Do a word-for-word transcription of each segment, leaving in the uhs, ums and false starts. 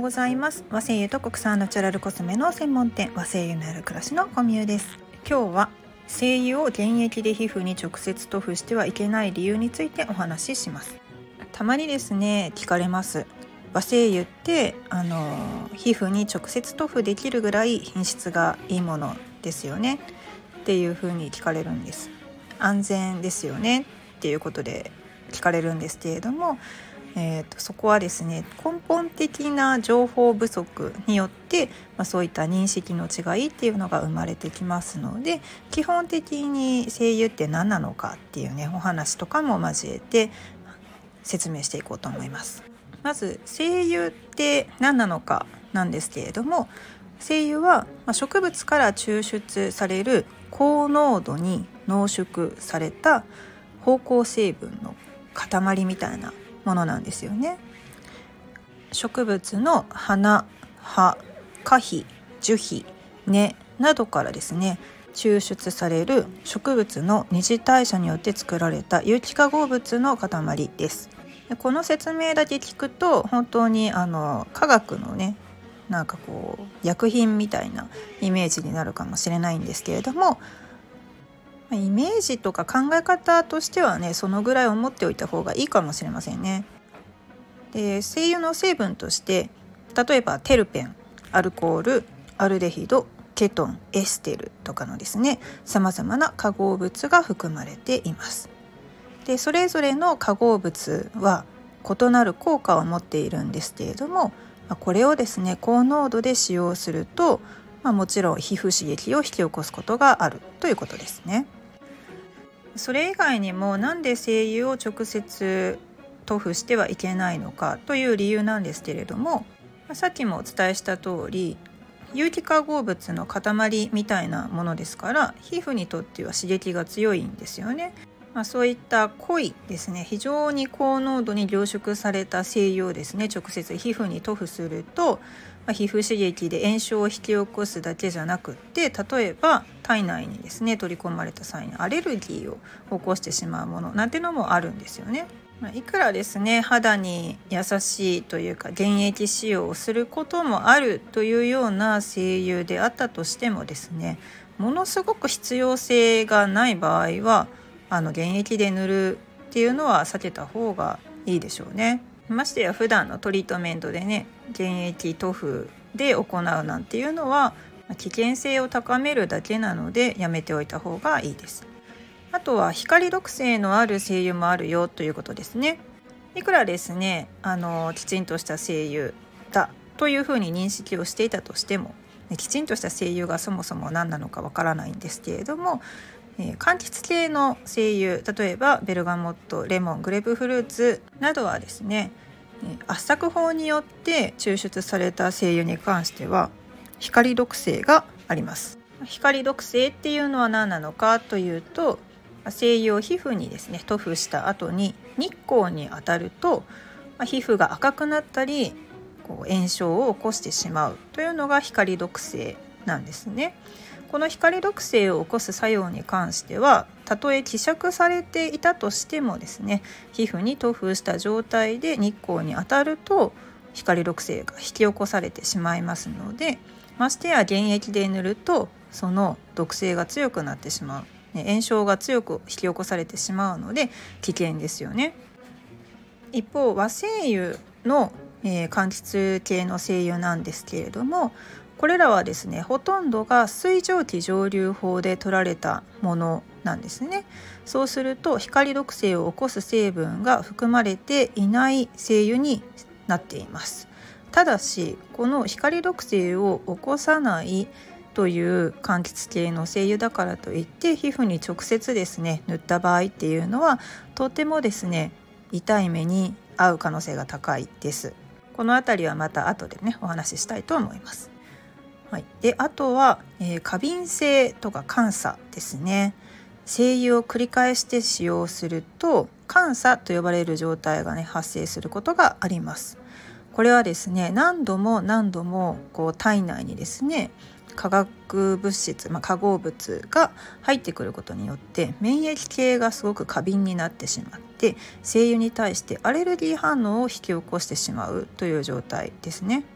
ございます。和精油と国産ナチュラルコスメの専門店、和精油のある暮らしのコミュです。今日は精油を原液で皮膚に直接塗布してはいけない理由についてお話しします。たまにですね聞かれます。和精油ってあの皮膚に直接塗布できるぐらい品質がいいものですよねっていうふうに聞かれるんです。安全ですよねっていうことで聞かれるんですけれども、えー、とそこはですね根本的な情報不足によって、まあ、そういった認識の違いっていうのが生まれてきますので、基本的に精油って何なのかっていうねお話とかも交えて説明していこうと思います。まず精油って何なのかなんですけれども、精油は植物から抽出される高濃度に濃縮された芳香成分の塊みたいなものなんですよね。植物の花、葉、果皮、樹皮、根などからですね抽出される植物の二次代謝によって作られた有機化合物の塊です。この説明だけ聞くと本当にあの科学のねなんかこう薬品みたいなイメージになるかもしれないんですけれども、イメージとか考え方としてはねそのぐらい思っておいた方がいいかもしれませんね。で精油の成分として例えばテルペン、アルコール、アルデヒド、ケトン、エステルとかのですねさまざまな化合物が含まれています。でそれぞれの化合物は異なる効果を持っているんですけれども、これをですね高濃度で使用すると、まあ、もちろん皮膚刺激を引き起こすことがあるということですね。それ以外にもなんで精油を直接塗布してはいけないのかという理由なんですけれども、さっきもお伝えした通り有機化合物の塊みたいなものですから皮膚にとっては刺激が強いんですよね。まあ、そういった濃いですね非常に高濃度に凝縮された精油をですね直接皮膚に塗布すると、まあ、皮膚刺激で炎症を引き起こすだけじゃなくって例えば体内にですね取り込まれた際にアレルギーを起こしてしまうものなんてのもあるんですよね。まあ、いくらですね肌に優しいというか原液使用をすることもあるというような精油であったとしてもですねものすごく必要性がない場合はあの原液で塗るっていうのは避けた方がいいでしょうね。ましてや普段のトリートメントでね原液塗布で行うなんていうのは危険性を高めるだけなのでやめておいた方がいいです。あとは光毒性のある精油もあるよということですね。いくらですねあのきちんとした精油だというふうに認識をしていたとしても、きちんとした精油がそもそも何なのかわからないんですけれども、えー、柑橘系の精油例えばベルガモット、レモン、グレープフルーツなどはですね圧搾法によって抽出された精油に関しては光毒性があります。光毒性っていうのは何なのかというと、精油を皮膚にですね塗布した後に日光に当たると、まあ、皮膚が赤くなったりこう炎症を起こしてしまうというのが光毒性なんですね。この光毒性を起こす作用に関してはたとえ希釈されていたとしてもですね皮膚に塗布した状態で日光に当たると光毒性が引き起こされてしまいますので、ましてや原液で塗るとその毒性が強くなってしまう、炎症が強く引き起こされてしまうので危険ですよね。一方和精油の、えー、柑橘系の精油なんですけれども、これらはですねほとんどが水蒸気蒸留法で取られたものなんですね。そうすると光毒性を起こす成分が含まれていない精油になっています。ただしこの光毒性を起こさないという柑橘系の精油だからといって皮膚に直接ですね塗った場合っていうのはとてもですね痛い目に遭う可能性が高いです。このあたりはまた後でねお話ししたいと思います。はい、であとは、えー、過敏性とか乾燥ですね。精油を繰り返して使用すると乾燥と呼ばれる状態がね発生することがあります。これはですね何度も何度もこう体内にですね化学物質、まあ、化合物が入ってくることによって免疫系がすごく過敏になってしまって精油に対してアレルギー反応を引き起こしてしまうという状態ですね。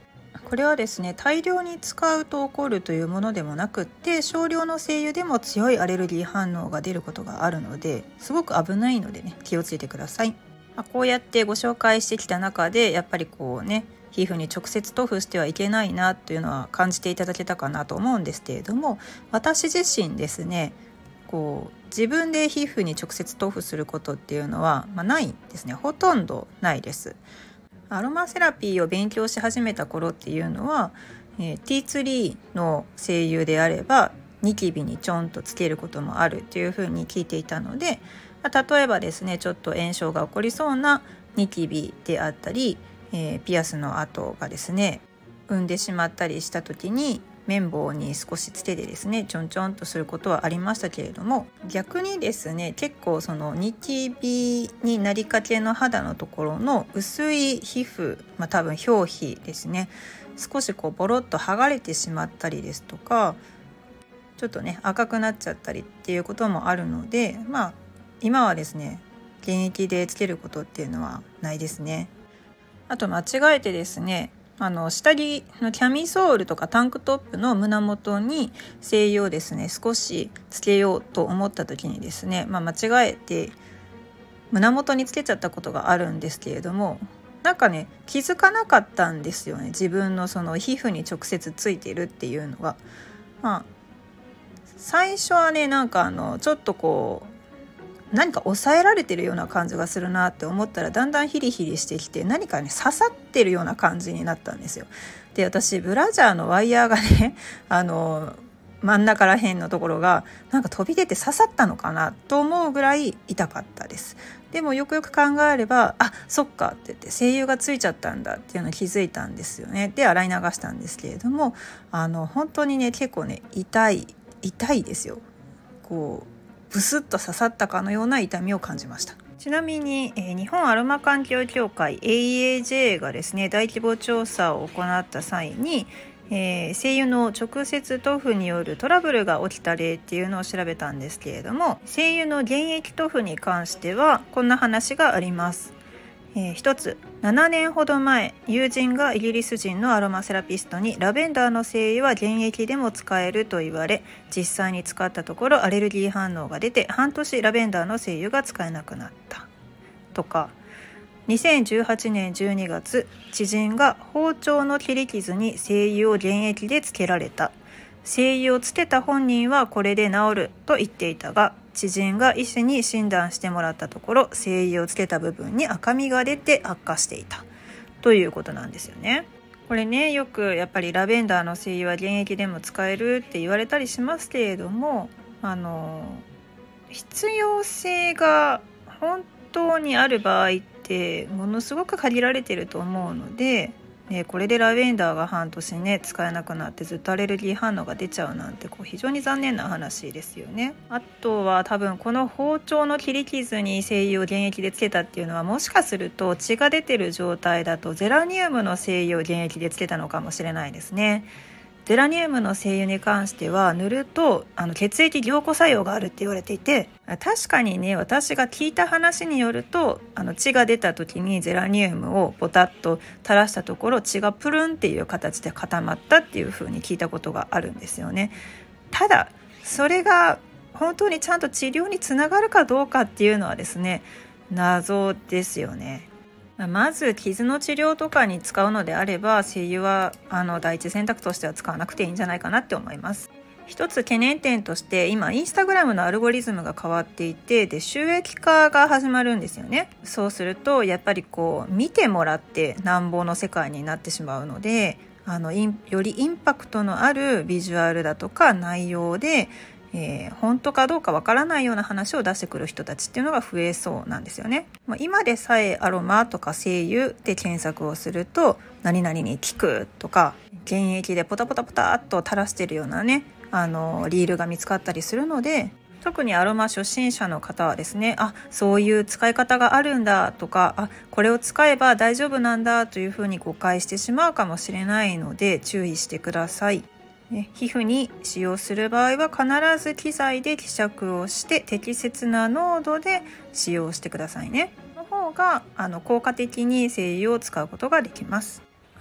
これはですね、大量に使うと起こるというものでもなくって、少量の精油でも強いアレルギー反応が出ることがあるので、すごく危ないのでね、気をつけてください。まあ、こうやってご紹介してきた中で、やっぱりこうね、皮膚に直接塗布してはいけないなというのは感じていただけたかなと思うんですけれども、私自身ですね、こう自分で皮膚に直接塗布することっていうのは、まあ、ないんですね。ほとんどないです。アロマセラピーを勉強し始めた頃っていうのは、えー、ティーツリーの精油であればニキビにちょんとつけることもあるというふうに聞いていたので、まあ、例えばですね、ちょっと炎症が起こりそうなニキビであったり、えー、ピアスの跡がですね産んでしまったりした時に、綿棒に少しつけてですねちょんちょんとすることはありましたけれども、逆にですね、結構そのニキビになりかけの肌のところの薄い皮膚、まあ、多分表皮ですね、少しこうボロッと剥がれてしまったりですとか、ちょっとね赤くなっちゃったりっていうこともあるので、まあ今はですね現役でつけることっていうのはないですね。あと間違えてですね、あの下着のキャミソールとかタンクトップの胸元に精油をですね少しつけようと思った時にですね、まあ、間違えて胸元につけちゃったことがあるんですけれども、なんかね気づかなかったんですよね。自分のその皮膚に直接ついてるっていうのが、まあ最初はねなんかあのちょっとこう何か抑えられてるような感じがするなって思ったら、だんだんヒリヒリしてきて、何かね刺さってるような感じになったんですよ。で、私ブラジャーのワイヤーがねあの真ん中ら辺のところがなんか飛び出て刺さったのかなと思うぐらい痛かったです。でもよくよく考えれば、あ、そっかって言って精油がついちゃったんだっていうのを気づいたんですよね。で洗い流したんですけれども、あの本当にね結構ね痛い痛いですよ。こうブスッと刺さったかのような痛みを感じました。ちなみに、えー、日本アロマ環境協会 エーイーエージェー がですね大規模調査を行った際に、えー、精油の直接塗布によるトラブルが起きた例っていうのを調べたんですけれども、精油の原液塗布に関してはこんな話があります。えー、一つ、ななねんほど前、友人がイギリス人のアロマセラピストにラベンダーの精油は原液でも使えると言われ、実際に使ったところアレルギー反応が出て半年ラベンダーの精油が使えなくなったとか、にせんじゅうはちねんじゅうにがつ、知人が包丁の切り傷に精油を原液でつけられた。精油をつけた本人はこれで治ると言っていたが、知人が医師に診断してもらったところ、精油をつけた部分に赤みが出て悪化していたということなんですよね。これね、よくやっぱりラベンダーの精油は原液でも使えるって言われたりしますけれども、あの必要性が本当にある場合ってものすごく限られてると思うので、ね、これでラベンダーが半年ね使えなくなってずっとアレルギー反応が出ちゃうなんてこう非常に残念な話ですよね。あとは多分この包丁の切り傷に精油を原液でつけたっていうのは、もしかすると血が出てる状態だとゼラニウムの精油を原液でつけたのかもしれないですね。ゼラニウムの精油に関しては塗るとあの血液凝固作用があるって言われていて、確かにね私が聞いた話によると、あの血が出た時にゼラニウムをポタッと垂らしたところ血がプルンっていう形で固まったっていう風に聞いたことがあるんですよね。ただそれが本当にちゃんと治療につながるかどうかっていうのはですね謎ですよね。まず傷の治療とかに使うのであれば、精油はあの第一選択としては使わなくていいんじゃないかなって思います。一つ懸念点として、今インスタグラムのアルゴリズムが変わっていて、で収益化が始まるんですよね。そうするとやっぱりこう見てもらってなんぼの世界になってしまうので、あのよりインパクトのあるビジュアルだとか内容で、えー、本当かどうかわからないような話を出してくる人たちっていうのが増えそうなんですよね。今でさえアロマとか精油で検索をすると、何々に効くとか原液でポタポタポタっと垂らしてるようなねあのリールが見つかったりするので、特にアロマ初心者の方はですね、あ、そういう使い方があるんだとか、あ、これを使えば大丈夫なんだというふうに誤解してしまうかもしれないので注意してください。皮膚に使用する場合は必ず機材で希釈をして適切な濃度で使用してくださいね。の方があの効果的に精油を使うことができます。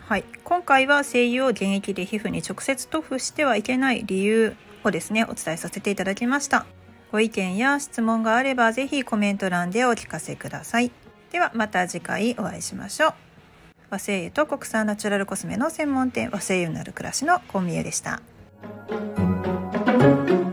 はい、今回は精油を原液で皮膚に直接塗布してはいけない理由をですねお伝えさせていただきました。ご意見や質問があればぜひコメント欄でお聞かせください。ではまた次回お会いしましょう。和精油と国産ナチュラルコスメの専門店和精油なる暮らしのコンミュでした。